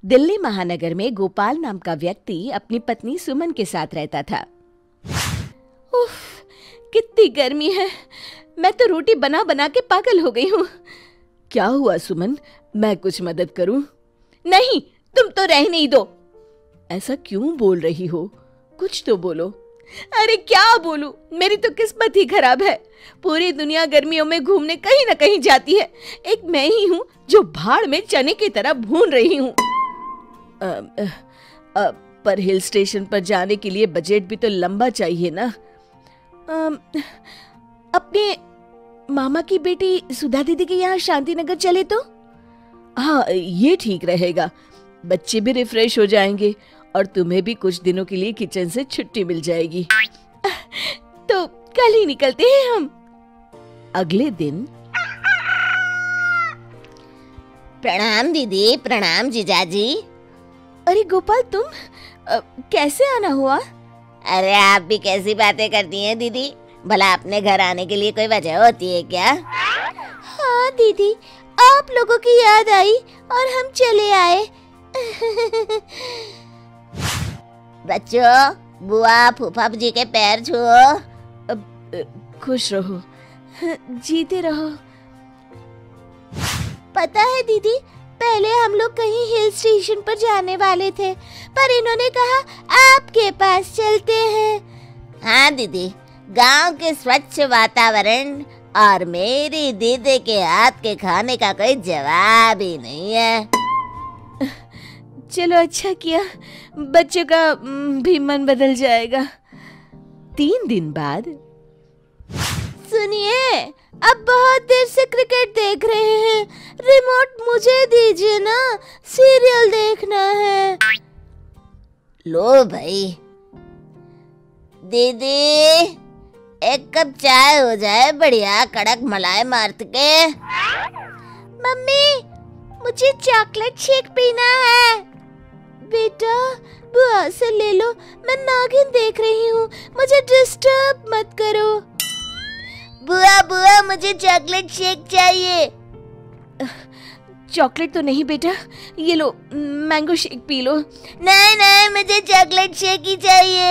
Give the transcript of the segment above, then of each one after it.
दिल्ली महानगर में गोपाल नाम का व्यक्ति अपनी पत्नी सुमन के साथ रहता था। उफ, कितनी गर्मी है। मैं तो रोटी बना बना के पागल हो गई हूँ। क्या हुआ सुमन, मैं कुछ मदद करूँ? नहीं, तुम तो रहने ही दो। ऐसा क्यों बोल रही हो? कुछ तो बोलो। अरे क्या बोलूं, मेरी तो किस्मत ही खराब है। पूरी दुनिया गर्मियों में घूमने कहीं ना कहीं जाती है, एक मैं ही हूँ जो भाड़ में चने की तरह भून रही हूँ। पर हिल स्टेशन पर जाने के लिए बजट भी तो लंबा चाहिए ना। अपने मामा की बेटी सुधा दीदी के यहाँ शांतिनगर चले तो? हाँ, ये ठीक रहेगा। बच्चे भी रिफ्रेश हो जाएंगे और तुम्हें भी कुछ दिनों के लिए किचन से छुट्टी मिल जाएगी। तो कल ही निकलते हैं हम। अगले दिन। प्रणाम दीदी, प्रणाम जीजाजी। अरे गोपाल, तुम कैसे आना हुआ? अरे आप भी कैसी बातें करती हैं दीदी, भला अपने घर आने के लिए कोई वजह होती है क्या? हाँ दीदी, आप लोगों की याद आई और हम चले आए। बच्चों, बुआ फूफा जी के पैर छुओ। खुश रहो, जीते रहो। पता है दीदी, पहले हम लोग कहीं हिल स्टेशन पर जाने वाले थे, पर इन्होंने कहा आपके पास चलते हैं। हाँ दीदी, गांव के स्वच्छ वातावरण और मेरी दीदी के हाथ के खाने का कोई जवाब ही नहीं है। चलो, अच्छा किया, बच्चे का भी मन बदल जाएगा। 3 दिन बाद। सुनिए, अब बहुत देर से क्रिकेट देख रहे हैं, रिमोट मुझे दीजिए ना, सीरियल देखना है। लो भाई। दीदी, एक कप चाय हो जाए, बढ़िया कड़क मलाई मार्त के। मम्मी, मुझे चॉकलेट शेक पीना है। बेटा, बुआ से ले लो, मैं नागिन देख रही हूँ, मुझे डिस्टर्ब मत करो। बुआ बुआ, मुझे चॉकलेट शेक चाहिए। चॉकलेट तो नहीं बेटा, ये लो मैंगो शेक पी लो। नहीं नहीं, मुझे चॉकलेट शेक ही चाहिए।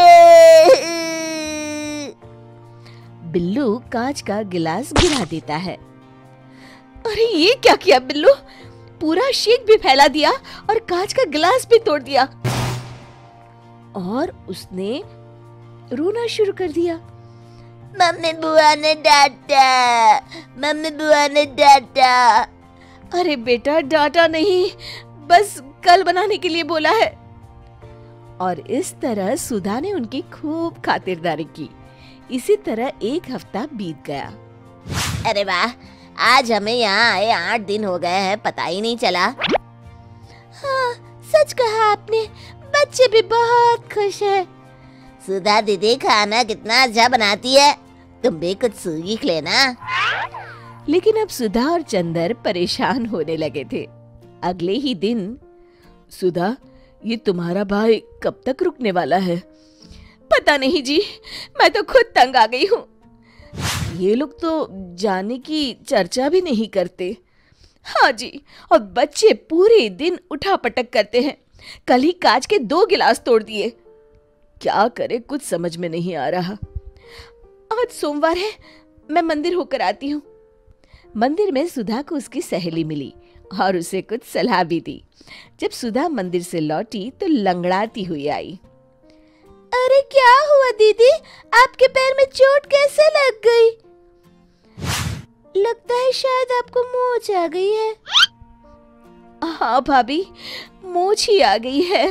बिल्लू कांच का गिलास गिरा देता है। अरे ये क्या किया बिल्लू, पूरा शेक भी फैला दिया और कांच का गिलास भी तोड़ दिया। और उसने रोना शुरू कर दिया। मम्मी बुआ ने डांटा, मम्मी बुआ ने डांटा। अरे बेटा, डांटा नहीं, बस कल बनाने के लिए बोला है। और इस तरह सुधा ने उनकी खूब खातिरदारी की। इसी तरह 1 हफ्ता बीत गया। अरे वाह, आज हमें यहाँ आए 8 दिन हो गए हैं, पता ही नहीं चला। हाँ, सच कहा आपने, बच्चे भी बहुत खुश हैं। सुधा दीदी खाना कितना अच्छा बनाती है, तुम भी कुछ सीख लेना। लेकिन अब सुधा और चंदर परेशान होने लगे थे। अगले ही दिन। सुधा, ये तुम्हारा भाई कब तक रुकने वाला है? पता नहीं जी, मैं तो खुद तंग आ गई हूँ। ये लोग तो जाने की चर्चा भी नहीं करते। हाँ जी, और बच्चे पूरे दिन उठा पटक करते हैं। कल ही कांच के 2 गिलास तोड़ दिए। क्या करे, कुछ समझ में नहीं आ रहा। आज सोमवार है, मैं मंदिर होकर आती हूँ। मंदिर में सुधा को उसकी सहेली मिली और उसे कुछ सलाह भी दी। जब सुधा मंदिर से लौटी तो लंगड़ाती हुई आई। अरे क्या हुआ दीदी, आपके पैर में चोट कैसे लग गई? लगता है शायद आपको मोच आ गई है। हाँ भाभी, मोच ही आ गई है।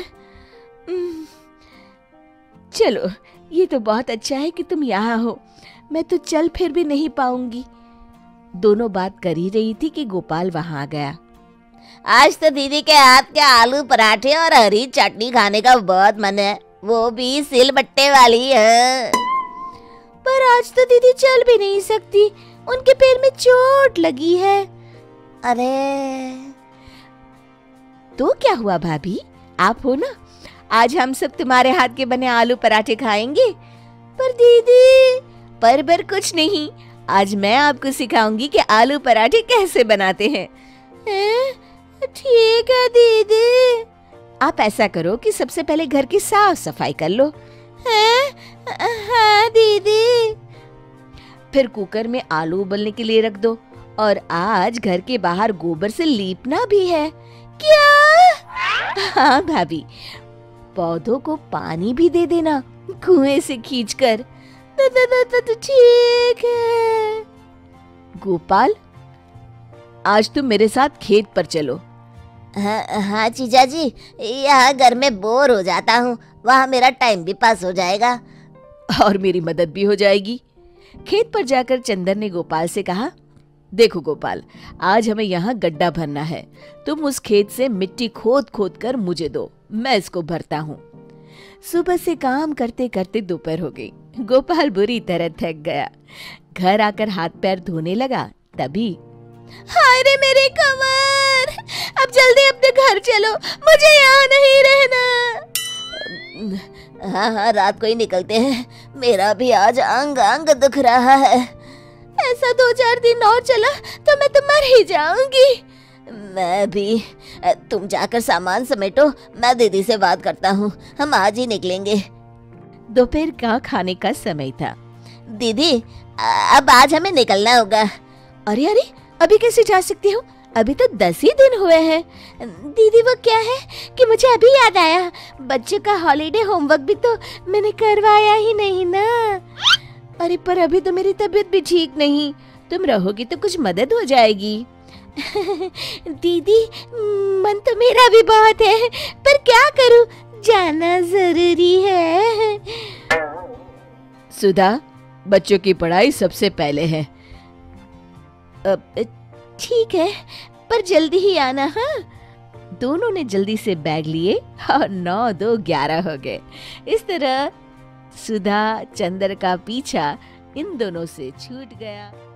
चलो, ये तो बहुत अच्छा है कि तुम यहाँ हो, मैं तो चल फिर भी नहीं पाऊंगी। दोनों बात कर ही रही थी कि गोपाल वहां आ गया। आज तो दीदी के हाथ के आलू पराठे और हरी चटनी खाने का बहुत मन है, वो भी सिलबट्टे वाली है। पर आज तो दीदी चल भी नहीं सकती, उनके पैर में चोट लगी है। अरे तो क्या हुआ भाभी, आप हो ना, आज हम सब तुम्हारे हाथ के बने आलू पराठे खाएंगे। पर दीदी। पर कुछ नहीं, आज मैं आपको सिखाऊंगी कि आलू पराठे कैसे बनाते हैं। ठीक है दीदी। आप ऐसा करो कि सबसे पहले घर की साफ सफाई कर लो। हाँ दीदी। फिर कुकर में आलू उबलने के लिए रख दो और आज घर के बाहर गोबर से लीपना भी है। क्या? हाँ भाभी, पौधों को पानी भी दे देना कुएं से खींचकर। ठीक है। गोपाल, आज तुम मेरे साथ खेत पर चलो। हाँ जीजा जी, यहाँ घर में बोर हो जाता हूँ, वहाँ मेरा टाइम भी पास हो जाएगा और मेरी मदद भी हो जाएगी। खेत पर जाकर चंदर ने गोपाल से कहा, देखो गोपाल, आज हमें यहाँ गड्ढा भरना है। तुम उस खेत से मिट्टी खोद खोद कर मुझे दो, मैं इसको भरता हूँ। सुबह से काम करते करते दोपहर हो गई। गोपाल बुरी तरह थक गया। घर आकर हाथ पैर धोने लगा, तभी हाय रे मेरी कमर, अब जल्दी अपने घर चलो, मुझे यहाँ नहीं रहना। हाँ, रात को ही निकलते हैं, मेरा भी आज अंग अंग दुख रहा है। ऐसा 2-4 दिन और चला तो मैं तो मर ही जाऊंगी। मैं भी। तुम जाकर सामान समेटो, मैं दीदी से बात करता हूँ, हम आज ही निकलेंगे। दोपहर का खाने का समय था। दीदी, अब आज हमें निकलना होगा। अरे अरे, अभी कैसे जा सकती हूँ? अभी तो 10 ही दिन हुए हैं। दीदी वो क्या है कि मुझे अभी याद आया, बच्चों का हॉलीडे होमवर्क भी तो मैंने करवाया ही नहीं ना। अरे पर अभी तो मेरी तबीयत भी ठीक नहीं, तुम रहोगी तो कुछ मदद हो जाएगी। दीदी, मन तो मेरा भी बहुत है, पर क्या करूं, जाना जरूरी है। सुधा, बच्चों की पढ़ाई सबसे पहले है। ठीक है, पर जल्दी ही आना। हाँ। दोनों ने जल्दी से बैग लिए और 9-2-11 हो गए। इस तरह सुधा चंदर का पीछा इन दोनों से छूट गया।